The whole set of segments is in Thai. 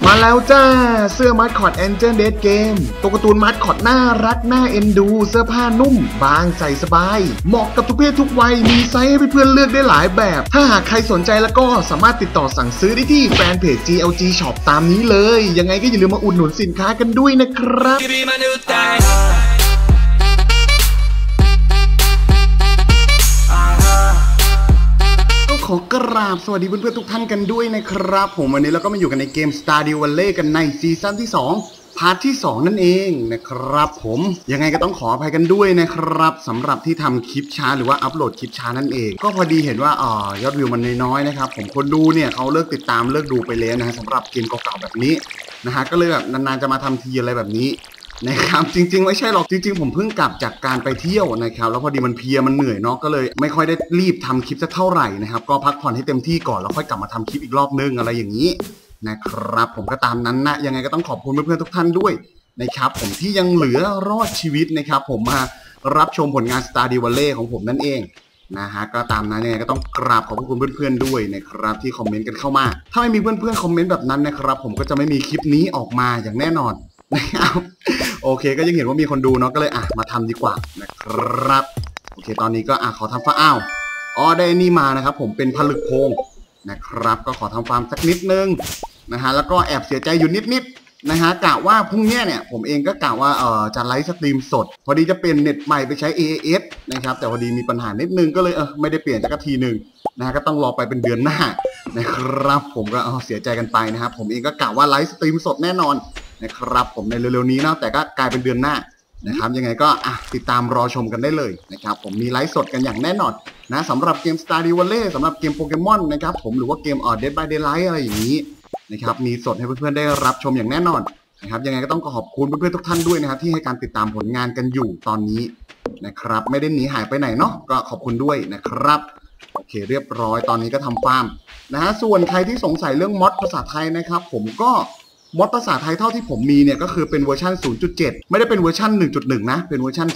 มาแล้วจ้าเสื้อมัดคอตแองเจิลเดดเกมตัวการ์ตูนมัดคอตน่ารักน่าเอ็นดูเสื้อผ้านุ่มบางใส่สบายเหมาะกับทุกเพศทุกวัยมีไซส์ให้เพื่อนๆเลือกได้หลายแบบถ้าหากใครสนใจแล้วก็สามารถติดต่อสั่งซื้อได้ที่แฟนเพจ GLG Shop ตามนี้เลยยังไงก็อย่าลืมมาอุดหนุนสินค้ากันด้วยนะครับขอกราบสวัสดีเพื่อนๆทุกท่านกันด้วยนะครับผมวันนี้เราก็มาอยู่กันในเกม Stardew Valley กันในซีซั่นที่2พาร์ทที่2นั่นเองนะครับผมยังไงก็ต้องขออภัยกันด้วยนะครับสำหรับที่ทำคลิปช้าหรือว่าอัปโหลดคลิปช้านั่นเองก็พอดีเห็นว่ายอดวิวมันน้อยๆนะครับผมคนดูเนี่ยเขาเลิกติดตามเลิกดูไปแล้วนะฮะสำหรับเกมเก่าๆแบบนี้นะฮะก็เลยแบบนานๆจะมาทำทีอะไรแบบนี้นะครับจริงๆไม่ใช่หรอกจริงๆผมเพิ่งกลับจากการไปเที่ยวนะครับแล้วพอดีมันเพลียมันเหนื่อยเนาะก็เลยไม่ค่อยได้รีบทำคลิปสักเท่าไหร่นะครับก็พักผ่อนให้เต็มที่ก่อนแล้วค่อยกลับมาทำคลิปอีกรอบนึงอะไรอย่างนี้นะครับผมก็ตามนั้นนะยังไงก็ต้องขอบคุณเพื่อนๆทุกท่านด้วยนะครับผมที่ยังเหลือรอดชีวิตนะครับผมมารับชมผลงาน Stardew Valley ของผมนั่นเองนะฮะก็ตามนั้นยังไงก็ต้องกราบขอบคุณเพื่อนๆด้วยนะครับที่คอมเมนต์กันเข้ามาถ้าไม่มีเพื่อนๆคอมเมนต์แบบนั้นนะครับผมก็จะไม่มีคลิปนี้ออกมาอย่างแน่นอนนะครับโอเคก็ยังเห็นว่ามีคนดูเนาะก็เลยมาทำดีกว่านะครับโอเคตอนนี้ก็ขอทำฟาร์มได้นี่มานะครับผมเป็นผลึกโพงนะครับก็ขอทำฟาร์มสักนิดนึงนะฮะแล้วก็แอบเสียใจอยู่นิดนะฮะกะว่าพรุ่งนี้เนี่ยผมเองก็กะว่าจะไลฟ์สตรีมสดพอดีจะเปลี่ยนเน็ตใหม่ไปใช้ AAS นะครับแต่พอดีมีปัญหานิดนึงก็เลยไม่ได้เปลี่ยนสักทีนึงนะก็ต้องรอไปเป็นเดือนหน้านะครับผมก็เสียใจกันไปนะครับผมเองก็กะว่าไลฟ์สตรีมสดแน่นอนนะครับผมในเร็วๆนี้นะแต่ก็กลายเป็นเดือนหน้านะครับยังไงก็ติดตามรอชมกันได้เลยนะครับผมมีไลฟ์สดกันอย่างแน่นอนนะสำหรับเกม Stardew Valley สำหรับเกมโปเกมอนนะครับผมหรือว่าเกมDead by Daylight อะไรอย่างนี้นะครับมีสดให้เพื่อนๆได้รับชมอย่างแน่นอนนะครับยังไงก็ต้องขอบคุณเพื่อนๆทุกท่านด้วยนะครับที่ให้การติดตามผลงานกันอยู่ตอนนี้นะครับไม่ได้หนีหายไปไหนเนาะก็ขอบคุณด้วยนะครับโอเคเรียบร้อยตอนนี้ก็ทำฟาร์มนะฮะส่วนใครที่สงสัยเรื่องมอดภาษาไทยนะครับผมก็มอดภาษาไทยเท่าที่ผมมีเนี่ยก็คือเป็นเวอร์ชัน 0.7 ไม่ได้เป็นเวอร์ชัน 1.1 นะเป็นเวอร์ชัน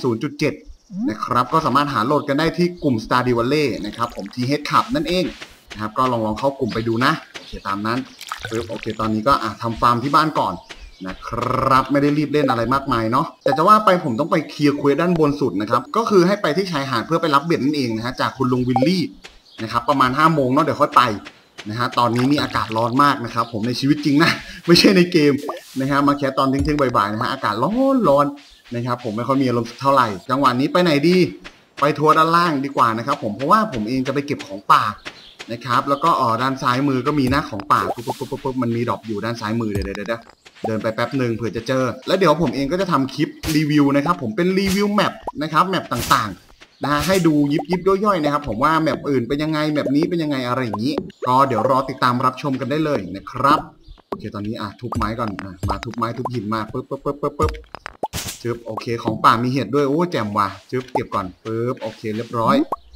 0.7 นะครับก็สามารถหาโหลดกันได้ที่กลุ่ม Stardew Valley นะครับผม TH Club นั่นเองนะครับก็ลองเข้ากลุ่มไปดูนะโอเคตามนั้นโอเคตอนนี้ก็ทำฟาร์มที่บ้านก่อนนะครับไม่ได้รีบเล่นอะไรมากมายเนาะแต่จะว่าไปผมต้องไปเคลียร์เควสด้านบนสุดนะครับก็คือให้ไปที่ชายหาดเพื่อไปรับเบ็ดนั่นเองนะฮะจากคุณลุงวิลลี่นะครับประมาณ 5 โมงเนาะเดี๋ยวค่อยไปนะฮะตอนนี้นี่อากาศร้อนมากนะครับผมในชีวิตจริงนะไม่ใช่ในเกมนะฮะมาแค่ตอนเที่ยงบ่ายๆนะฮะอากาศร้อนนะครับผมไม่ค่อยมีอารมณ์เท่าไหร่จังหวะนี้ไปไหนดีไปทัวร์ด้านล่างดีกว่านะครับผมเพราะว่าผมเองจะไปเก็บของป่านะครับแล้วก็ด้านซ้ายมือก็มีหน้าของป่าปุ๊บมันมีดรอปอยู่ด้านซ้ายมือเดี๋ยวเดินไปแป๊บหนึ่งเผื่อจะเจอแล้วเดี๋ยวผมเองก็จะทำคลิปรีวิวนะครับผมเป็นรีวิวแมปนะครับแมปต่างๆนะฮะให้ดูยิบย่อยๆนะครับผมว่าแมปอื่นเป็นยังไงแมปนี้เป็นยังไงอะไรอย่างนี้ก็เดี๋ยวรอติดตามรับชมกันได้เลยนะครับโอเคตอนนี้ทุบไม้ก่อนมาทุบไม้ทุบหินมาปุ๊บจึ๊บโอเคของป่ามีเห็ดด้วยโอ้แจ่มว่ะจึ๊บเก็บก่อนปุ๊บโอเคเรียบร้อย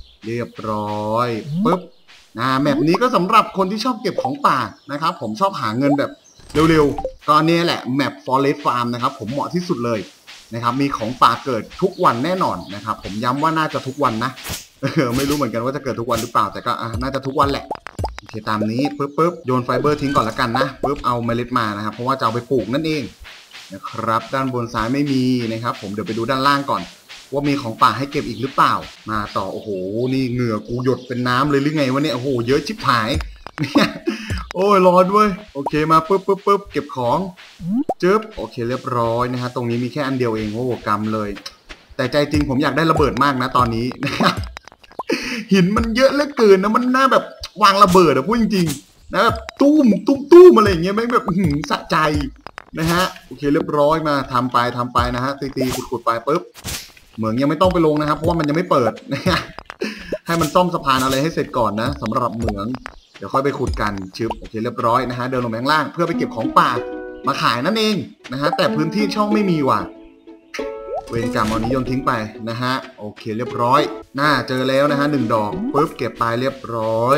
ปุ๊บแมปนี้ก็สำหรับคนที่ชอบเก็บของป่านะครับผมชอบหาเงินแบบเร็วๆก็นี่แหละแมป Forest Farm นะครับผมเหมาะที่สุดเลยนะครับมีของป่าเกิดทุกวันแน่นอนนะครับผมย้ำว่าน่าจะทุกวันนะไม่รู้เหมือนกันว่าจะเกิดทุกวันหรือเปล่าแต่ก็น่าจะทุกวันแหละโอเคตามนี้ปุ๊บโยนไฟเบอร์ทิ้งก่อนละกันนะปุ๊บเอาเมล็ดมานะครับเพราะว่าจะเอาไปปลูกนั่นเองนะครับด้านบนซ้ายไม่มีนะครับผมเดี๋ยวไปดูด้านล่างก่อนว่ามีของป่าให้เก็บอีกหรือเปล่ามาต่อโอ้โหนี่เหงื่อกูหยดเป็นน้ำเลยหรือไงวะเนี่ยโอ้โหเยอะชิบหายเนี่ยโอ้ยร้อนด้วยโอเคมาปุ๊บเก็บของจึ๊บโอเคเรียบร้อยนะฮะตรงนี้มีแค่อันเดียวเองโอ้โหกำเลยแต่ใจจริงผมอยากได้ระเบิดมากนะตอนนี้นะครับหินมันเยอะเหลือเกินนะมันน่าแบบวางระเบิดพูดจริงๆนะแบบตุ้มอะไรอย่างเงี้ยไม่แบบสะใจนะฮะโอเคเรียบร้อยมาทำไปนะฮะตีขุดไปปุ๊บเหมืองยังไม่ต้องไปลงนะครับเพราะว่ามันยังไม่เปิดนะฮะให้มันซ่อมสะพานอะไรให้เสร็จก่อนนะสำหรับเหมืองเดี๋ยวค่อยไปขุดกันชึบโอเคเรียบร้อยนะฮะเดินลงไปข้างล่างเพื่อไปเก็บของป่ามาขายนั่นเองนะฮะแต่พื้นที่ช่องไม่มีว่ะเวรกรรมเอานี้โยนทิ้งไปนะฮะโอเคเรียบร้อยน่าเจอแล้วนะฮะ1 ดอกปุ๊บเก็บไปเรียบร้อย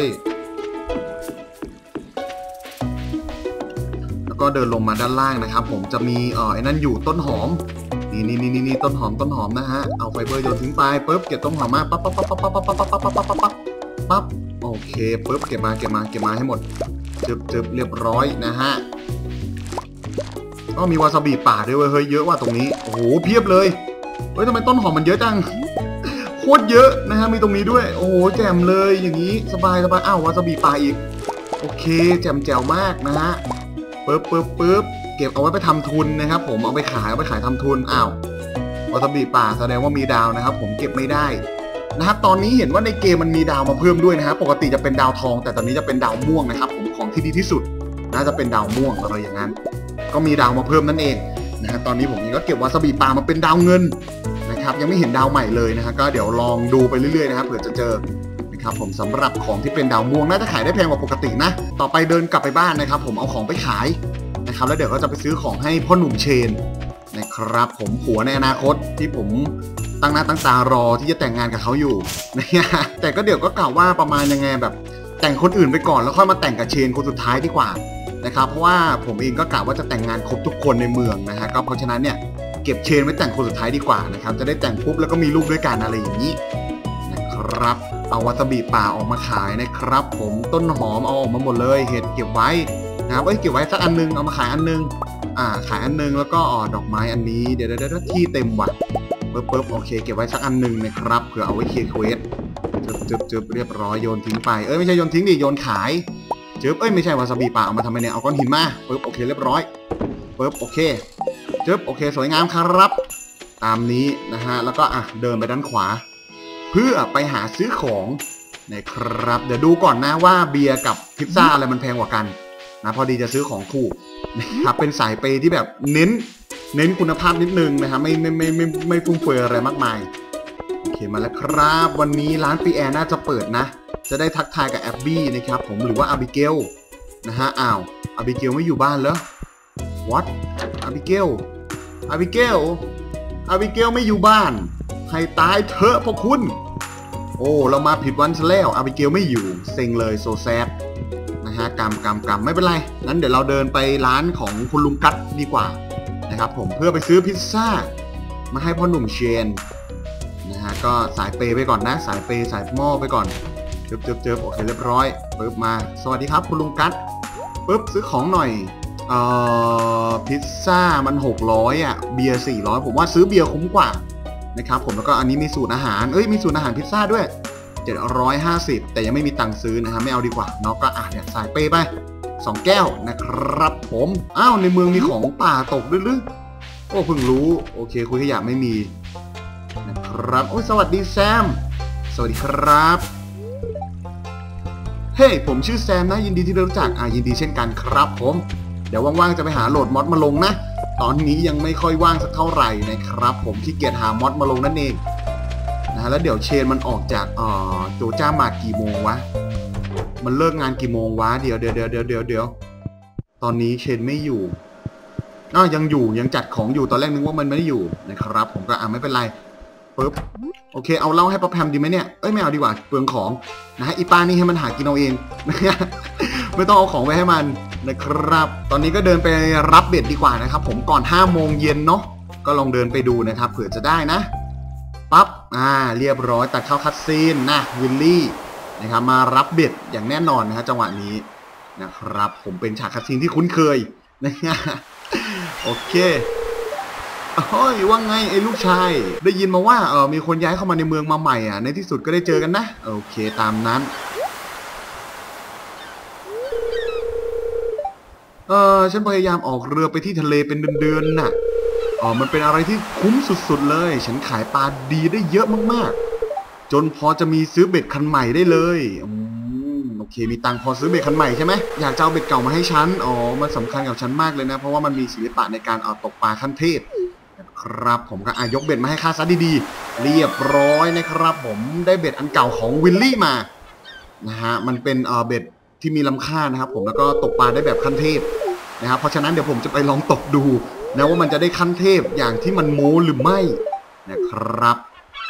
แล้วก็เดินลงมาด้านล่างนะครับผมจะมีไอ้นั่นอยู่ต้นหอมนี่ต้นหอมนะฮะเอาไฟเบอร์โยนทิ้งไปปุ๊บเก็บต้นหอมมาปั๊บโอเคปุ๊บเก็บมาให้หมดจึบเรียบร้อยนะฮะก็มีวาซาบิป่าด้วยเฮ้ยเยอะว่ะตรงนี้โอ้โหเพียบเลยเฮ้ยทำไมต้นหอมมันเยอะจังโคตรเยอะนะฮะมีตรงนี้ด้วยโอ้โหแจ่มเลยอย่างนี้สบายอ้าววาซาบิป่าอีกโอเคแจ่มแจ๋วมากนะฮะปึ๊บเก็บเอาไว้ไปทำทุนนะครับผมเอาไปขายทำทุนอ้าววาซาบิป่าแสดงว่ามีดาวนะครับผมเก็บไม่ได้นะครับตอนนี้เห็นว่าในเกมมันมีดาวมาเพิ่มด้วยนะฮะปกติจะเป็นดาวทองแต่ตอนนี้จะเป็นดาวม่วงนะครับผมของที่ดีที่สุดน่าจะเป็นดาวม่วงอะไรอย่างนั้นก็มีดาวมาเพิ่มนั่นเองนะฮะตอนนี้ผมเองก็เก็บวาซาบิป่ามาเป็นดาวเงินนะครับยังไม่เห็นดาวใหม่เลยนะฮะก็เดี๋ยวลองดูไปเรื่อยๆนะครับเผื่อจะเจอนะครับผมสำหรับของที่เป็นดาวม่วงน่าจะขายได้แพงกว่าปกตินะต่อไปเดินกลับไปบ้านนะครับผมเอาของไปขายนะครับแล้วเดี๋ยวก็จะไปซื้อของให้พ่อหนุ่มเชนนะครับผมผัวในอนาคตที่ผมตั้งหน้าตั้งตารอที่จะแต่งงานกับเขาอยู่นะฮะแต่ก็เดี๋ยวก็กล่าวว่าประมาณยังไงแบบแต่งคนอื่นไปก่อนแล้วค่อยมาแต่งกับเชนคนสุดท้ายดีกว่านะครับเพราะว่าผมเองก็กล่าวว่าจะแต่งงานครบทุกคนในเมืองนะฮะก็เพราะฉะนั้นเนี่ยเก็บเชนไว้แต่งคนสุดท้ายดีกว่านะครับจะได้แต่งปุ๊บแล้วก็มีลูกด้วยกันอะไรอย่างนี้นะครับเอาวาซาบิป่าออกมาขายนะครับผมต้นหอมเอาออกมาหมดเลยเห็ดเก็บไว้นะครับเก็บไว้สักอันนึงเอามาขายอันนึงขายอันนึงแล้วก็ดอกไม้อันนี้เดี๋ยวที่เต็มว่ะปึ๊บโอเคเก็บไว้สักอันนึงนะครับเผื่อเอาไว้เคลียร์เควสจึบเรียบร้อยโยนทิ้งไปไม่ใช่โยนทิ้งดิโยนขายจึบไม่ใช่วาซาบิป่าเอามาทำไมเนี่ยเอาก้อนหินมาปึ๊บโอเคเรียบร้อยปึ๊บโอเคจึบโอเคสวยงามครับตามนี้นะฮะแล้วก็เดินไปด้านขวาเพื่อไปหาซื้อของนะครับเดี๋ยวดูก่อนนะว่าเบียร์กับพิซซ่าอะไรมันแพงกว่ากันนะพอดีจะซื้อของถูกนะครับเป็นสายเปย์ที่แบบเน้นคุณภาพนิดนึงนะครับไม่ฟุ่มเฟือยอะไรมากมายโอเคมาแล้วครับวันนี้ร้านปีแอร์น่าจะเปิดนะจะได้ทักทายกับแอบบี้นะครับผมหรือว่าอาบิเกลนะฮะอ้าวอาบิเกลไม่อยู่บ้านเหรอ what อาบิเกลไม่อยู่บ้านให้ตายเถอะพวกคุณโอ้เรามาผิดวันซะแล้วอาบิเกลไม่อยู่เซ็งเลยโซแซดนะฮะกำไม่เป็นไรนั้นเดี๋ยวเราเดินไปร้านของคุณลุงกั๊ดดีกว่านะครับผมเพื่อไปซื้อพิซซ่ามาให้พ่อหนุ่มเชนนะฮะก็สายเปย์ไปก่อนนะสายเปย์สายหม้อไปก่อนเจิบโอเคเรียบร้อยปึ๊บมาสวัสดีครับคุณลุงกั๊ดปึ๊บซื้อของหน่อยพิซซ่ามัน600เบียร์400ผมว่าซื้อเบียร์คุ้มกว่านะครับผมแล้วก็อันนี้มีสูตรอาหารมีสูตรอาหารพิซซ่าด้วย750แต่ยังไม่มีตังค์ซื้อนะฮะไม่เอาดีกว่าเนาะก็เนี่ยสายเปย์ไป2แก้วนะครับผมอ้าวในเมืองมีของป่าตกด้วยหรือโอ้เพิ่งรู้โอเคคุยขยะไม่มีนะครับโอ้สวัสดีแซมสวัสดีครับเฮ้ผมชื่อแซมนะยินดีที่ได้รู้จักยินดีเช่นกันครับผมเดี๋ยวว่างๆจะไปหาโหลดมอดมาลงนะตอนนี้ยังไม่ค่อยว่างสักเท่าไหร่นะครับผมขี้เกียจหามอดมาลงนั่นเองนะแล้วเดี๋ยวเชนมันออกจากโจจ้ามากี่โมงวะมันเลิกงานกี่โมงวะเดี๋ยวตอนนี้เชนไม่อยู่ยังอยู่ยังจัดของอยู่ตอนแรกนึกว่ามันไม่ได้อยู่นะครับผมก็ไม่เป็นไรปึ๊บโอเคเอาเหล้าให้ป๊อปแพมดีไหมเนี่ยไม่เอาดีกว่าเปลืองของนะฮะอีป้านี่ให้มันหากินเอาเองไม่ต้องเอาของไว้ให้มันนะครับตอนนี้ก็เดินไปรับเบ็ดดีกว่านะครับผมก่อน5 โมงเย็นเนาะก็ลองเดินไปดูนะครับเผื่อจะได้นะปั๊บเรียบร้อยตัดเข้าคัตซีนนะวิลลี่นะครับมารับเบ็ดอย่างแน่นอนนะฮะจังหวะนี้นะครับผมเป็นฉากคัตซีนที่คุ้นเคยนะฮะโอเคเฮ้ยว่าไงไอ้ลูกชายได้ยินมาว่ามีคนย้ายเข้ามาในเมืองมาใหม่ในที่สุดก็ได้เจอกันนะโอเคตามนั้นฉันพยายามออกเรือไปที่ทะเลเป็นเดือนๆน่ะมันเป็นอะไรที่คุ้มสุดๆเลยฉันขายปลาดีได้เยอะมากๆจนพอจะมีซื้อเบ็ดคันใหม่ได้เลยโอเคมีตังค์พอซื้อเบ็ดคันใหม่ใช่ไหมอยากจะเอาเบ็ดเก่ามาให้ฉันมันสำคัญกับฉันมากเลยนะเพราะว่ามันมีศิลปะในการตกปลาขั้นเทพครับผมก็ยกเบ็ดมาให้ข้าซะดีๆเรียบร้อยนะครับผมได้เบ็ดอันเก่าของวิลลี่มานะฮะมันเป็นเบ็ดที่มีลำค่านะครับผมแล้วก็ตกปลาได้แบบขั้นเทพนะครับเพราะฉะนั้นเดี๋ยวผมจะไปลองตกดูนะว่ามันจะได้ขั้นเทพอย่างที่มันโม้หรือไม่นะครับ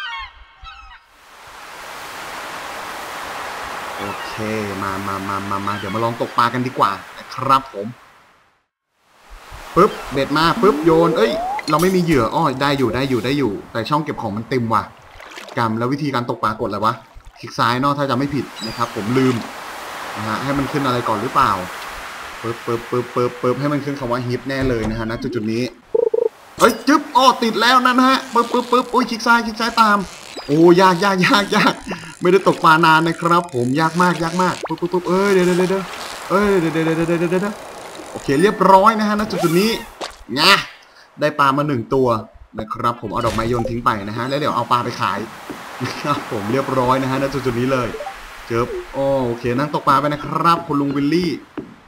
โอเคมาเดี๋ยวมาลองตกปลากันดีกว่านะครับผมปึ๊บเบ็ดมาปึ๊บโยนเราไม่มีเหยื่อได้อยู่แต่ช่องเก็บของมันเต็มว่ะแล้ววิธีการตกปลากดอะไรวะคลิกซ้ายเนาะถ้าจะไม่ผิดนะครับผมลืมนะฮะให้มันขึ้นอะไรก่อนหรือเปล่าปึ๊บให้มันขึ้นคำว่าฮิปแน่เลยนะฮะณจุดนี้เฮ้ยจึ๊บอ๋อติดแล้วนั่นฮะปึ๊บโอ้ยคลิกซ้ายตามโอ้ยากไม่ได้ตกปลานานนะครับผมยากมากปึ๊บเอ้ยเดี๋ยวโอเคเรียบร้อยนะฮะณจุดนี้งะได้ปลามา1ตัวนะครับผมเอาดอกไม้โยนทิ้งไปนะฮะแล้วเดี๋ยวเอาปลาไปขายนะครับผมเรียบร้อยนะฮะณจุดนี้เลยเจิบโอเคนั่งตกปลาไปนะครับคุณลุงวิลลี่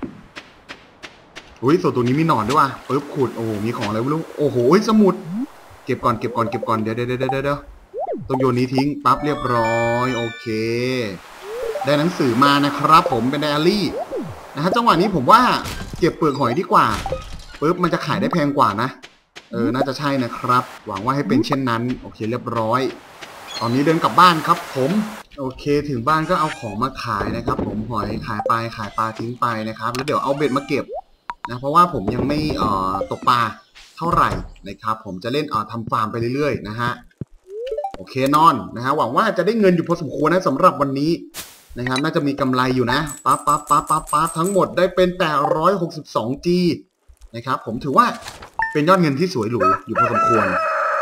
อุ้ยส่วนตัวนี้มีหนอนด้วยว่ะปึ๊บขุดโอ้มีของอะไรไม่รู้โอ้โหสมุดเก็บก่อนเดี๋ยวต้องโยนนี้ทิ้งปั๊บเรียบร้อยโอเคได้หนังสือมานะครับผมเป็นไดอารี่นะฮะจังหวะนี้ผมว่าเก็บเปลือกหอยดีกว่าปึ๊บมันจะขายได้แพงกว่านะน่าจะใช่นะครับหวังว่าให้เป็นเช่นนั้นโอเคเรียบร้อยตอนนี้เดินกลับบ้านครับผมโอเคถึงบ้านก็เอาของมาขายนะครับผมหอยขายปลาทิ้งไปนะครับแล้วเดี๋ยวเอาเบ็ดมาเก็บนะเพราะว่าผมยังไม่ตกปลาเท่าไหร่นะครับผมจะเล่นทำฟาร์มไปเรื่อยๆนะฮะโอเคนอนนะฮะหวังว่าจะได้เงินอยู่พอสมควรนะสำหรับวันนี้นะครับน่าจะมีกำไรอยู่นะปั๊บทั้งหมดได้เป็น862G นะครับผมถือว่าเป็นยอดเงินที่สวยหรูอยู่พอสมควร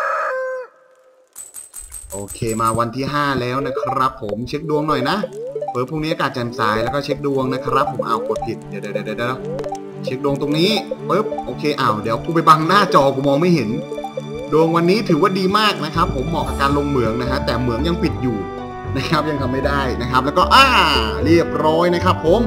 โอเคมาวันที่5แล้วนะครับผมเช็คดวงหน่อยนะเปิดพรุ่งนี้อากาศแจ่มใสแล้วก็เช็คดวงนะครับผมกดผิดเดี๋ยวเช็คดวงตรงนี้ปึ๊บโอเคเดี๋ยวกูไปบังหน้าจอกูมองไม่เห็นดวงวันนี้ถือว่าดีมากนะครับผมเหมาะกับการลงเหมืองนะฮะแต่เหมืองยังปิดอยู่นะครับยังทำไม่ได้นะครับแล้วก็เรียบร้อยนะครับผม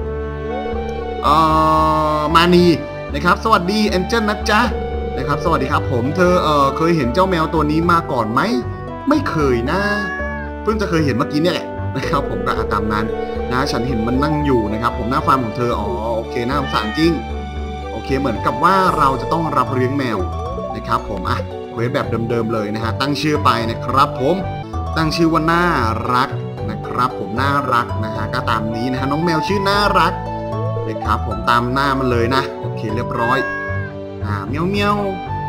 มานีนะครับสวัสดีแอนเจิลนะจ๊ะนะครับสวัสดีครับผมเธอเคยเห็นเจ้าแมวตัวนี้มาก่อนไหมไม่เคยนะเพิ่งจะเคยเห็นเมื่อกี้เนี่ยแหละนะครับผมก็ตามนั้นนะฉันเห็นมันนั่งอยู่นะครับผมหน้าฟาร์มของเธอโอเคน่าสงสารจริงโอเคเหมือนกับว่าเราจะต้องรับเลี้ยงแมวนะครับผมเควสแบบเดิมๆเลยนะฮะตั้งชื่อไปนะครับผมตั้งชื่อว่าน่ารักนะครับผมน่ารักนะฮะก็ตามนี้นะฮะน้องแมวชื่อน่ารักนะครับผมตามหน้ามันเลยนะโอเคเรียบร้อยเมียว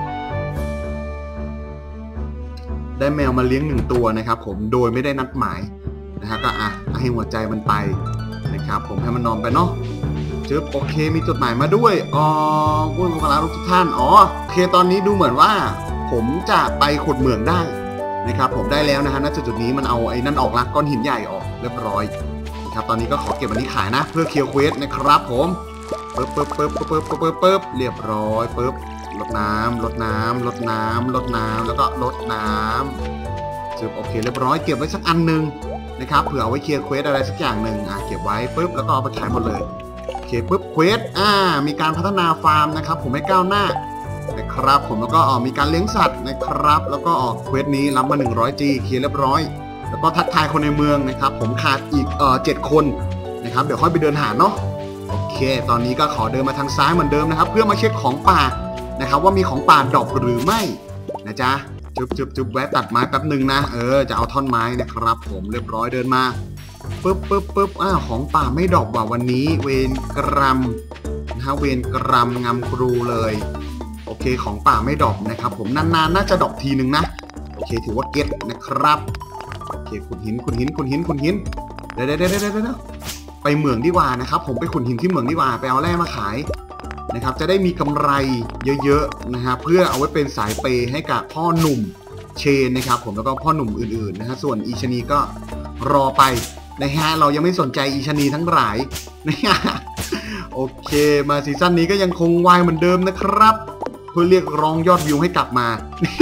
ได้แมวมาเลี้ยง1ตัวนะครับผมโดยไม่ได้นัดหมายนะฮะก็ให้หัวใจมันไปนะครับผมให้มันนอนไปเนาะจึ๊บโอเคมีจดหมายมาด้วยผู้บริการทุกท่านโอเคตอนนี้ดูเหมือนว่าผมจะไปขุดเหมืองได้นะครับผมได้แล้วนะฮะณจุดนี้มันเอาไอ้นั่นออกละก้อนหินใหญ่ออกเรียบร้อยนะครับตอนนี้ก็ขอเก็บอันนี้ขายนะเพื่อเคลียร์เควสนะครับผมปึ๊บเรียบร้อยปึ๊บลดน้ำแล้วก็ลดน้ำจึ๊บโอเคเรียบร้อยเก็บไว้สักอันนึงนะครับเผื่อเอาไว้เคลียร์เควสอะไรสักอย่างหนึ่งเก็บไว้ปึ๊บแล้วก็เอาไปขายหมดเลยโอเคปึ๊บเควสมีการพัฒนาฟาร์มนะครับผมให้ก้าวหน้านะครับผมแล้วก็มีการเลี้ยงสัตว์นะครับแล้วก็เควสนี้รับมา 100G เคลียร์เรียบร้อยแล้วก็ทักทายคนในเมืองนะครับผมขาดอีก7 คนนะครับเดี๋ยวค่อยไปเดินหาเนาะโอเคตอนนี้ก็ขอเดินมาทางซ้ายเหมือนเดิมนะครับเพื่อมาเช็คของป่านะครับว่ามีของป่าดรอปหรือไม่นะจ๊ะจุ๊บแวะตัดไม้แป๊บนึงนะจะเอาท่อนไม้นะครับผมเรียบร้อยเดินมาปึ๊บของป่าไม่ดรอปว่ะวันนี้เวรกรรมนะฮะเวรกรรมงำครูเลยโอเคของป่าไม่ดรอปนะครับผมนานๆน่าจะดรอปทีนึงนะโอเคถือว่าเก็ตนะครับโอเคขุดหินเดี๋ยวไปเหมืองดีกว่านะครับผมไปขุดหินที่เหมืองดีกว่าไปเอาแร่มาขายนะครับจะได้มีกำไรเยอะๆนะฮะเพื่อเอาไว้เป็นสายเปย์ให้กับพ่อหนุ่มเชนนะครับผมแล้วก็พ่อหนุ่มอื่นๆนะฮะส่วนอีชนีก็รอไปนะฮะเรายังไม่สนใจอีชนีทั้งหลายนะฮะโอเคมาซีซั่นนี้ก็ยังคงวายเหมือนเดิมนะครับเพื่อเรียกร้องยอดวิวให้กลับมา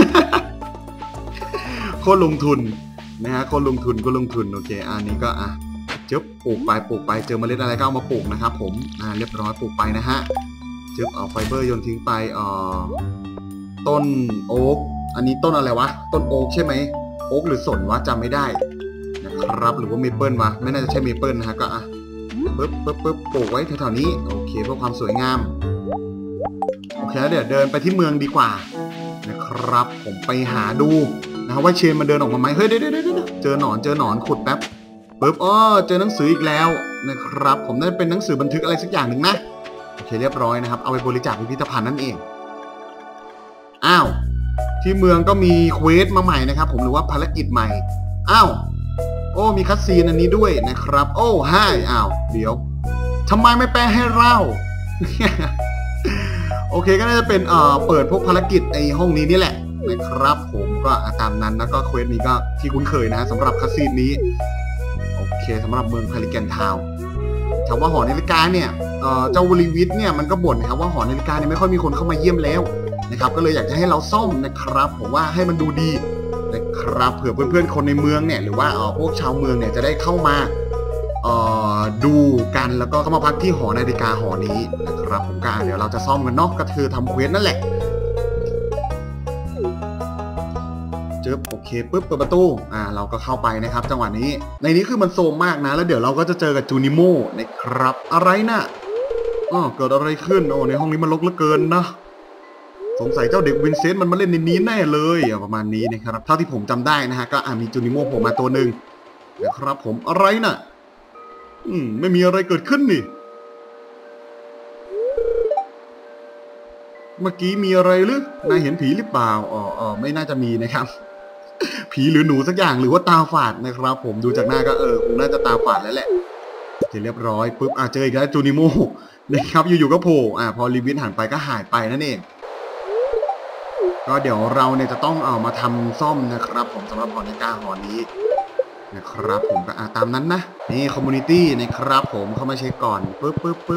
โคตรลงทุนนะฮะโคตรลงทุนโอเคอันนี้ก็จึ๊บปลูกไปเจอเมล็ดอะไรก็เอามาปลูกนะครับผมเรียบร้อยปลูกไปนะฮะจึ๊บเอาไฟเบอร์โยนทิ้งไปต้นโอ๊กอันนี้ต้นอะไรวะต้นโอ๊กใช่ไหมโอ๊กหรือสนวะจำไม่ได้นะครับหรือว่าเมเปิลวะไม่น่าจะใช่เมเปิลนะฮะก็ปึ๊บปลูกไว้แถวๆนี้โอเคเพื่อความสวยงามโอเคแล้วเดี๋ยวเดินไปที่เมืองดีกว่านะครับผมไปหาดูนะครับว่าเชนมันเดินออกมาไหมเฮ้ยเดี๋ยวเจอหนอนขุดแป๊บปึ๊บเจอหนังสืออีกแล้วนะครับผมน่าจะเป็นหนังสือบันทึกอะไรสักอย่างหนึ่งนะโอเคเรียบร้อยนะครับเอาไปบริจาคพิพิธภัณฑ์นั่นเองที่เมืองก็มีเควสมาใหม่นะครับผมหรือว่าภารกิจใหม่มีคัสซีนอันนี้ด้วยนะครับไฮเดี๋ยวทำไมไม่แปลให้เราโอเคก็น่าจะเป็นเปิดพวกภารกิจไอห้องนี้นี่แหละนะครับผมก็ตามนั้นแล้วก็เควสนี้ก็ที่คุ้นเคยนะสำหรับคัสซีนนี้โอเคสำหรับเมืองพาริแกนทาวน์ถามว่าหอนาฬิกาเนี่ยเจ้าวลีวิทเนี่ยมันก็บ่นนะครับว่าหอนาฬิกาเนี่ยไม่ค่อยมีคนเข้ามาเยี่ยมแล้วนะครับก็เลยอยากจะให้เราซ่อมนะครับผมว่าให้มันดูดีนะครับเผื่อเพื่อนๆคนในเมืองเนี่ยหรือว่าพวกชาวเมืองเนี่ยจะได้เข้ามาดูกันแล้วก็เข้ามาพักที่หอนาฬิกาหอนี้นะครับผมก็เดี๋ยวเราจะซ่อมกันเนาะก็คือทำเควสนั่นแหละเจอโอเคปุ๊บเปิดประตูเราก็เข้าไปนะครับจังหวะนี้ในนี้คือมันโซมมากนะแล้วเดี๋ยวเราก็จะเจอกับจูนิโมนะครับอะไรนะเกิดอะไรขึ้นในห้องนี้มันรกเหลือเกินนะสงสัยเจ้าเด็กวินเซนต์มันมาเล่นในนี้แน่เลยประมาณนี้นะครับเท่าที่ผมจำได้นะฮะก็มีจูนิโมโผล่มาตัวหนึ่งนะครับผมอะไรนะไม่มีอะไรเกิดขึ้นนี่เมื่อกี้มีอะไรหรือนายเห็นผีหรือเปล่าไม่น่าจะมีนะครับ ผีหรือหนูสักอย่างหรือว่าตาฝาดนะครับผมดูจากหน้าก็คงน่าจะตาฝาดแล้วแหละเรียบร้อยปุ๊บเจออีกแล้วจูนิโมนะครับอยู่ๆก็โผล่พอรีวินหันไปก็หายไปนั่นเองก็เดี๋ยวเราเนี่ยจะต้องเอามาทำซ่อมนะครับผมสำหรับหอนาฬิกาหอนี้นะครับผมก็ตามนั้นนะนี่คอมมูนิตี้นะครับผมเข้ามาเช็คก่อนปึ๊บ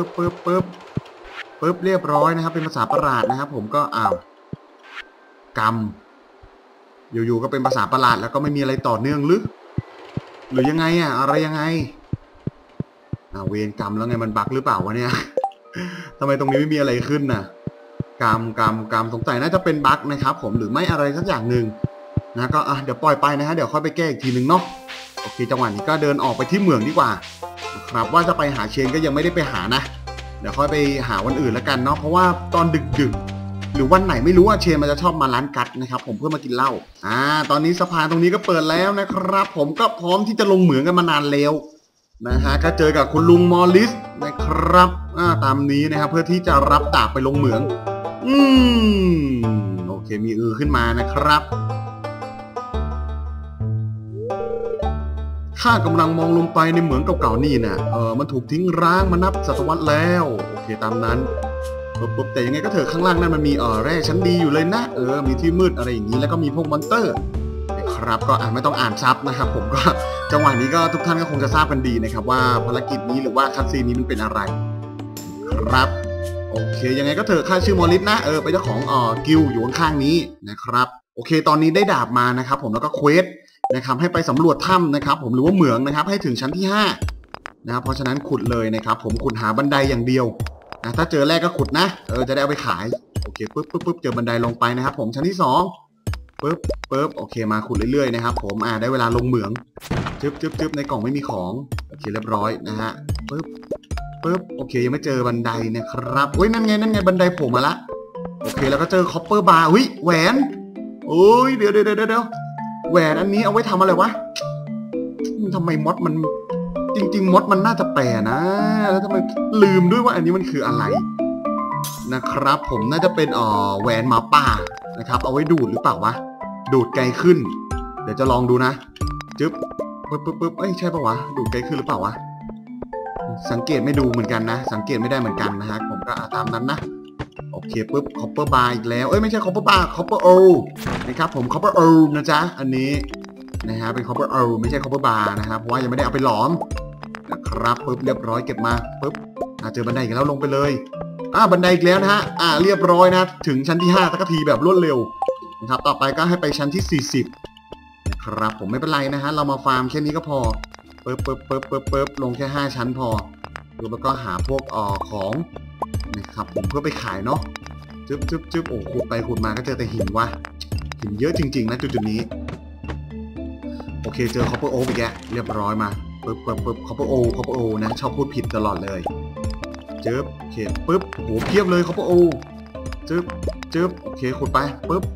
เรียบร้อยนะครับเป็นภาษาประหลาดนะครับผมก็กรรมอยู่ๆก็เป็นภาษาประหลาดแล้วก็ไม่มีอะไรต่อเนื่องหรือยังไงอะไรยังไงเวรกรรมแล้วไงมันบั๊กหรือเปล่าวะเนี่ย ทำไมตรงนี้ไม่มีอะไรขึ้นน่ะกรรมสงสัยน่าจะเป็นบั๊กนะครับผมหรือไม่อะไรสักอย่างหนึ่งนะก็เดี๋ยวปล่อยไปนะฮะเดี๋ยวค่อยไปแก้อีกทีนึงเนาะโอเคจังหวะนี้ก็เดินออกไปที่เมืองดีกว่าครับว่าจะไปหาเชนก็ยังไม่ได้ไปหานะเดี๋ยวค่อยไปหาวันอื่นแล้วกันเนาะเพราะว่าตอนดึกหรือวันไหนไม่รู้เชนมันจะชอบมาร้านกัดนะครับผมเพื่อมากินเหล้าตอนนี้สะพานตรงนี้ก็เปิดแล้วนะครับผมก็พร้อมที่จะลงเหมืองกันมานานแล้วนะฮะก็เจอกับคุณลุงมอลลิสนะครับตามนี้นะครับเพื่อที่จะรับดาบไปลงเหมืองโอเคมีขึ้นมานะครับข้ากำลังมองลงไปในเหมืองเก่าๆนี่นะมันถูกทิ้งร้างมานับศตวรรษแล้วโอเคตามนั้นปุ๊บแต่ยังไงก็เถอะข้างล่างนั้นมันมีแร่ชั้นดีอยู่เลยนะมีที่มืดอะไรอย่างนี้แล้วก็มีพวกมอนสเตอร์นะครับก็ไม่ต้องอ่านซับนะครับผมก็จังหวะนี้ก็ทุกท่านก็คงจะทราบกันดีนะครับว่าภารกิจนี้หรือว่าคัตซีนนี้มันเป็นอะไรครับโอเคยังไงก็เถอะข้าชื่อมอริสนะเป็นเจ้าของกิลอยู่ข้างๆนี้นะครับโอเคตอนนี้ได้ดาบมานะครับผมแล้วก็เควสนะครับให้ไปสำรวจถ้ำนะครับผมหรือว่าเหมืองนะครับให้ถึงชั้นที่5นะครับเพราะฉะนั้นขุดเลยนะครับผมขุดหาบันไดอย่างเดียวนะถ้าเจอแรกก็ขุดนะจะได้เอาไปขายโอเคปุ๊บเจอบันไดลงไปนะครับผมชั้นที่2ปุ๊บโอเคมาขุดเรื่อยๆนะครับผมได้เวลาลงเหมืองจึ๊บในกล่องไม่มีของโอเคเรียบร้อยนะฮะปุ๊บโอเคยังไม่เจอบันไดนะครับนั่นไงบันไดโผล่มาละโอเคแล้วก็เจอคอปเปอร์บาร์แหวนเดี๋ยวแหวนอันนี้เอาไว้ทำอะไรวะทำไมมดมันจริงๆมดมันน่าจะแปลนะแล้วทำไมลืมด้วยว่าอันนี้มันคืออะไรนะครับผมน่าจะเป็นแหวนหมาป่านะครับเอาไว้ดูดหรือเปล่าวะดูดไกลขึ้นเดี๋ยวจะลองดูนะจึ๊บปุ๊บใช่ปะวะดูดไกลขึ้นหรือเปล่าวะสังเกตไม่ดูเหมือนกันนะสังเกตไม่ได้เหมือนกันนะฮะผมก็ตามนั้นนะโอเคปุ๊บคอปเปอร์บาร์อีกแล้วไม่ใช่คอปเปอร์บาร์คอปเปอร์โอนะครับผมคอปเปอร์โอนะจ๊ะอันนี้นะฮะเป็นคอปเปอร์โอไม่ใช่คอปเปอร์บาร์นะครับเพราะว่ายังไม่ได้เอาไปหลอมนะครับปุ๊บเรียบร้อยเก็บมาปุ๊บเจอบันไดอีกแล้วลงไปเลยบันไดอีกแล้วนะฮะเรียบร้อยนะถึงชั้นที่5สักทีแบบรวดเร็วนะครับต่อไปก็ให้ไปชั้นที่40นะครับผมไม่เป็นไรนะฮะเรามาฟาร์มแค่นี้ก็พอปุ๊บลงแค่5ชั้นพอแล้วก็หาพวกของนะครับผมเพื่อไปขายเนาะจึ๊บโอ้ขุดไปขุดมาก็เจอแต่หินว่ะหินเยอะจริงๆนะจุดนี้โอเคเจอคอปเปอร์โออีกแล้วเรียบร้อยมาปุ๊บคอปเปอร์โอนะชอบพูดผิดตลอดเลยจึ๊บโอเคปุ๊บโหเพียบเลยคอปเปอร์โอจึ๊บโอเคขุดไปปุ๊บ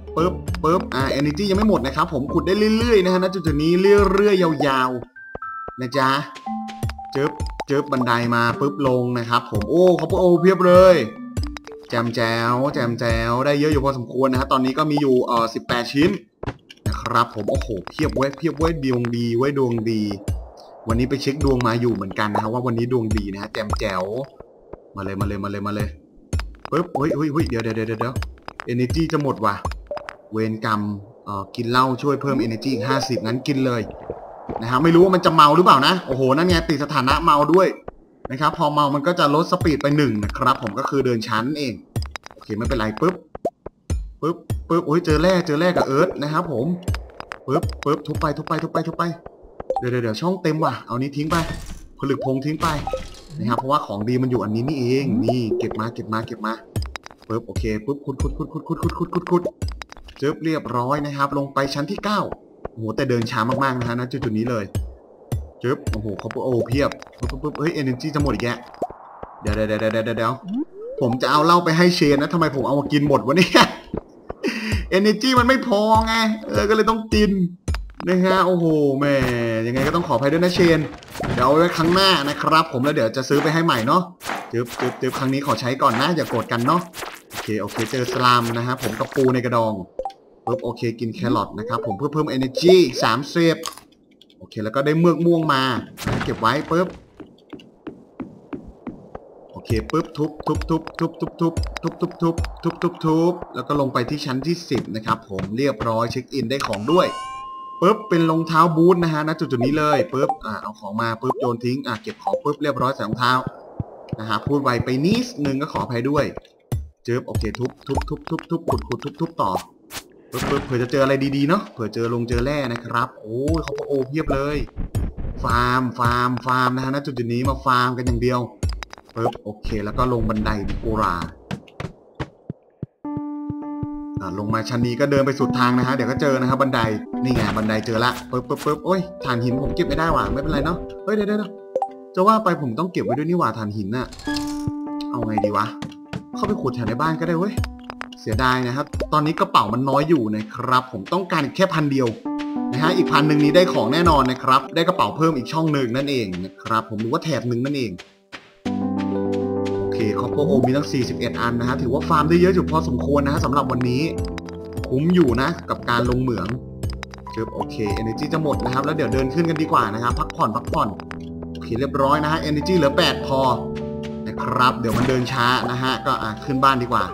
energy ยังไม่หมดนะครับผมขุดได้เรื่อยๆนะฮะณจุดนี้เรื่อยๆยาวๆนะจ๊ะจึ๊บบันไดมาปุ๊บลงนะครับผมคอปเปอร์โอเพียบเลยแจมแจ๋วได้เยอะอยู่พอสมควรนะฮะตอนนี้ก็มีอยู่18ชิ้นนะครับผมโอ้โหเพียบไว้ดวงดีวันนี้ไปเช็คดวงมาอยู่เหมือนกันนะฮะว่าวันนี้ดวงดีนะฮะแจมแจ๋วมาเลยปึ๊บเฮ้ยเดี๋ยวenergy จะหมดว่ะเวรกรรมกินเหล้าช่วยเพิ่ม energy อีก50งั้นกินเลยนะฮะไม่รู้ว่ามันจะเมาหรือเปล่านะโอ้โหนั่นไงติดสถานะเมาด้วยนะครับพอเมามันก็จะลดสปีดไป1นะครับผมก็คือเดินชั้นเองโอเคไม่เป็นไรปึ๊บโอ้ยเจอแร่กับเอิร์ธนะครับผมปึ๊บทุบไปเดี๋ยวช่องเต็มว่ะเอานี้ทิ้งไปผลึกพงทิ้งไปนะครับเพราะว่าของดีมันอยู่อันนี้นี่เองนี่เก็บมาปึ๊บโอเคปึ๊บขุดเรียบร้อยนะครับลงไปชั้นที่9โอ้โหแต่เดินช้ามากๆนะฮะณจุดนี้เลยโอ้โหคอปเปอร์โอเพียบปึ๊บเฮ้ย energy จะหมดอีกแกเดี๋ยวผมจะเอาเหล้าไปให้เชนนะทำไมผมเอามากินหมดวะเนี่ย energy มันไม่พอไงก็เลยต้องกินนะฮะโอ้โหแม่ยังไงก็ต้องขออภัยด้วยนะเชนเดี๋ยวเอาไว้ครั้งหน้านะครับผมแล้วเดี๋ยวจะซื้อไปให้ใหม่เนาะครั้งนี้ขอใช้ก่อนนะอย่าโกรธกันเนาะโอเคเจอสลามนะฮะผมกับปูในกระดองปึ๊บโอเคกินแครอทนะครับผมเพื่อเพิ่ม energy 30โอเคแล้วก็ได้เมือกม่วงมาเก็บไว้ปึ๊บโอเคปึ๊บทุบแล้วก็ลงไปที่ชั้นที่10นะครับผมเรียบร้อยเช็คอินได้ของด้วยปึ๊บเป็นรองเท้าบูทนะฮะณจุดนี้เลยปึ๊บเอาของมาปึ๊บโยนทิ้งเก็บของปึ๊บเรียบร้อยใส่รองเท้านะฮะพูดไวไปนิดนึงก็ขออภัยด้วยโอเคทุบขุดต่อปึ๊บเผื่อจะเจออะไรดีๆเนาะเผื่อเจอแร่นะครับโอ้ยเขาโอเพียบเลยฟาร์มนะฮะณจุดนี้มาฟาร์มกันอย่างเดียวปึ๊บโอเคแล้วก็ลงบันไดโบราณลงมาชั้นนี้ก็เดินไปสุดทางนะฮะเดี๋ยวก็เจอนะครับบันไดนี่ไงบันไดเจอละปึ๊บโอ้ยถ่านหินผมเก็บไม่ได้ว่ะไม่เป็นไรเนาะเฮ้ยเดี๋ยวจะว่าไปผมต้องเก็บไว้ด้วยนี่หว่าถ่านหินน่ะเอาไงดีวะเข้าไปขุดแถวในบ้านก็ได้เว้ยเสียดายนะครับตอนนี้กระเป๋ามันน้อยอยู่นะครับผมต้องการแค่1,000 เดียวนะฮะอีก1,000นี้ได้ของแน่นอนนะครับได้กระเป๋าเพิ่มอีกช่องหนึ่งนั่นเองนะครับผมรู้ว่าแถบหนึ่งนั่นเองโอเคคอปเปอร์โอมีตั้ง41อันนะฮะถือว่าฟาร์มได้เยอะอยู่พอสมควรนะฮะสำหรับวันนี้คุ้มอยู่นะกับการลงเหมืองโอเค energy จะหมดนะครับแล้วเดี๋ยวเดินขึ้นกันดีกว่านะครับพักผ่อนโอเคเรียบร้อยนะฮะ energy เหลือ8พอนะครับเดี๋ยวมันเดินช้านะฮะก็ขึ้นบ้านดีกว่า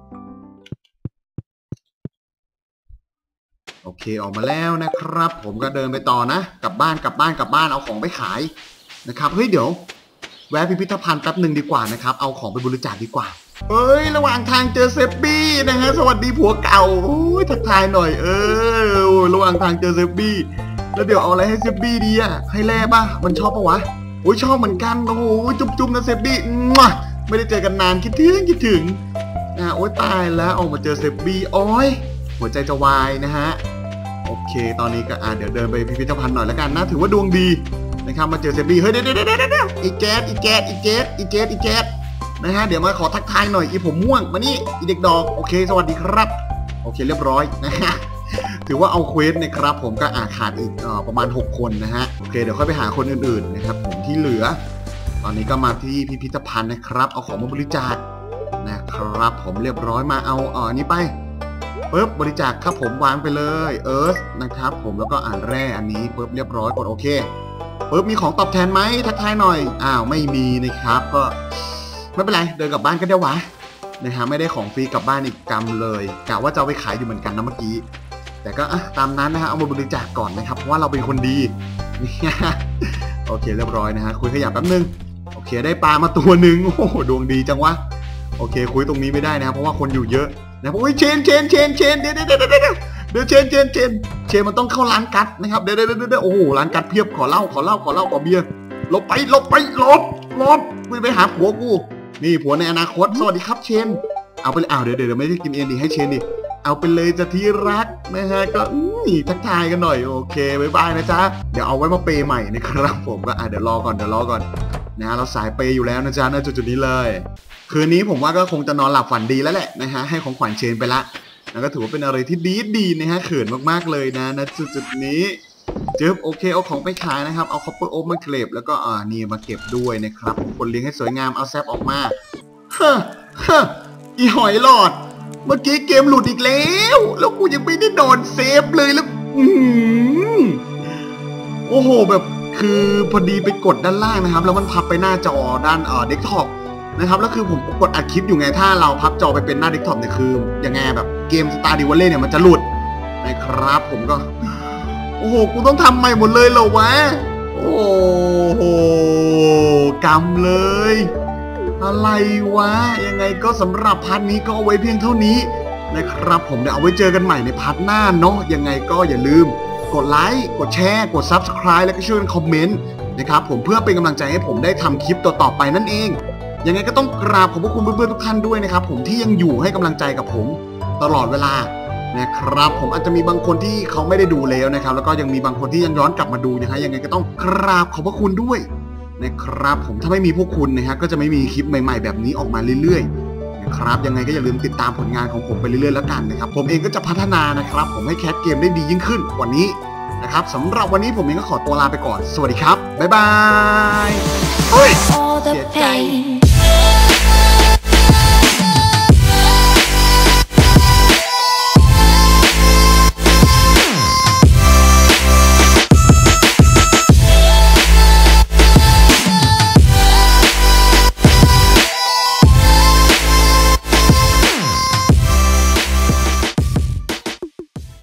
โอเคออกมาแล้วนะครับผมก็เดินไปต่อนะกลับบ้านเอาของไปขายนะครับเฮ้ยเดี๋ยวแวะพิพิธภัณฑ์แป๊บหนึ่งดีกว่านะครับเอาของไปบริจาคดีกว่าเอ้ยระหว่างทางเจอเซฟบี้นะฮะสวัสดีผัวเก่าโอ้ยทักทายหน่อยระหว่างทางเจอเซฟบี้แล้วเดี๋ยวเอาอะไรให้เซฟบี้ดีให้แร่ป่ะมันชอบปะวะโอ้ยชอบเหมือนกันโอ้โหจุ๊บนะเซฟบี้ไม่ได้เจอกันนานคิดถึงโอ้ยตายแล้วออกมาเจอเซฟบี้โอ้ยหัวใจจะวายนะฮะโอเคตอนนี้ก็เดี๋ยวเดินไปพิพิธภัณฑ์หน่อยแล้วกันนะถือว่าดวงดีนะครับมาเจอเซฟบี้เฮ้ยเดี๋ยวอีแก๊สนะฮะเดี๋ยวมาขอทักทายหน่อยอีผมม่วงมานี่อีเด็กดอกโอเคสวัสดีครับโอเคเรียบร้อยนะฮะถือว่าเอาเควสนะครับผมก็ขาดอีกประมาณ6คนนะฮะโอเคเดี๋ยวค่อยไปหาคนอื่นๆนะครับผมที่เหลือตอนนี้ก็มาที่พิพิธภัณฑ์นะครับเอาของมาบริจาคนะครับผมเรียบร้อยมาเอานี้ไปปึ๊บบริจาคครับผมวางไปเลยเอิร์ธนะครับผมแล้วก็แร่อันนี้ปึ๊บเรียบร้อยกดโอเคปึ๊บมีของตอบแทนไหมทักทายหน่อยไม่มีนะครับก็ไม่เป็นไรเดินกลับบ้านก็ได้วะนะฮะไม่ได้ของฟรีกลับบ้านอีกกำเลยกะว่าจะเอาไปขายอยู่เหมือนกันนะเมื่อกี้แต่ก็ตามนั้นนะฮะเอามาบริจาคก่อนนะครับเพราะว่าเราเป็นคนดีโอเคเรียบร้อยนะฮะคุยขยับแป๊บนึงโอเคได้ปลามาตัวหนึ่งโอ้โหดวงดีจังวะโอเคคุยตรงนี้ไม่ได้นะเพราะว่าคนอยู่เยอะนะโอ้ยเชนเดี๋ยวเชนมันต้องเข้าร้านกัดนะครับเดี๋ยวโอ้โหร้านกัดเพียบขอเหล้าขอเบียร์ลบไปหาผัวกูนี่ผัวในอนาคตสวัสดีครับเชนเอาไปเดี๋ยวไม่ได้กินเองดิให้เชนดิเอาไปเลยจะที่รักนะฮะก็ทักทายกันหน่อยโอเคบ๊ายบายนะจ๊ะเดี๋ยวเอาไว้มาเปย์ใหม่นะครับผมก็เดี๋ยวรอก่อนนะฮะเราสายเปย์อยู่แล้วนะจ๊ะณจุดนี้เลยคืนนี้ผมว่าก็คงจะนอนหลับฝันดีแล้วแหละนะฮะให้ของขวัญเชนไปละแล้วก็ถือว่าเป็นอะไรที่ดีนะฮะเขินมากๆเลยนะจุดนี้โอเคเอาของไปขายนะครับเอาคอปเปอร์โอ๊คมาเก็บแล้วก็นี่มาเก็บด้วยนะครับคนเลี้ยงให้สวยงามเอาแซฟออกมาอีหอยหลอดเมื่อกี้เกมหลุดอีกแล้วกูยังไม่ได้นอนเซฟเลยแล้วโอ้โหแบบคือพอดีไปกดด้านล่างนะครับแล้วมันพับไปหน้าจอด้านเดสก์ท็อปนะครับแล้วคือผมกดอัดคลิปอยู่ไงถ้าเราพับจอไปเป็นหน้าเดสก์ท็อปเนี่ยคือยังไงแบบเกม Stardew Valley เนี่ยมันจะหลุดนะครับผมก็โอ้โหกูต้องทำใหม่หมดเลยเหรอวะโอ้โหกำเลยอะไรวะยังไงก็สำหรับพาร์ทนี้ก็เอาไว้เพียงเท่านี้นะครับผมเดี๋ยวเอาไว้เจอกันใหม่ในพาร์ทหน้าเนาะยังไงก็อย่าลืมกดไลค์กดแชร์กด Subscribe แล้วก็ช่วยกันคอมเมนต์นะครับผมเพื่อเป็นกำลังใจให้ผมได้ทำคลิปต่อๆไปนั่นเองยังไงก็ต้องกราบขอบพระคุณเพื่อนๆทุกท่านด้วยนะครับผมที่ยังอยู่ให้กำลังใจกับผมตลอดเวลานะครับผมอาจจะมีบางคนที่เขาไม่ได้ดูแล้วนะครับแล้วก็ยังมีบางคนที่ยังย้อนกลับมาดูนะฮะยังไงก็ต้องกราบขอบพระคุณด้วยนะครับผมถ้าไม่มีพวกคุณนะฮะก็จะไม่มีคลิปใหม่ๆแบบนี้ออกมาเรื่อยๆนะครับยังไงก็อย่าลืมติดตามผลงานของผมไปเรื่อยๆแล้วกันนะครับผมเองก็จะพัฒนานะครับผมให้แคสเกมได้ดียิ่งขึ้นกว่านี้นะครับสำหรับวันนี้ผมเองก็ขอตัวลาไปก่อนสวัสดีครับบ๊ายบาย